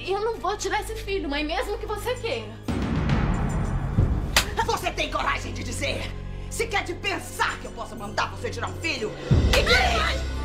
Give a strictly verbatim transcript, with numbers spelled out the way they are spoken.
eu não vou tirar esse filho, mãe, mesmo que você queira. Você tem coragem de dizer? Se quer de pensar que eu possa mandar você tirar um filho? Que que é?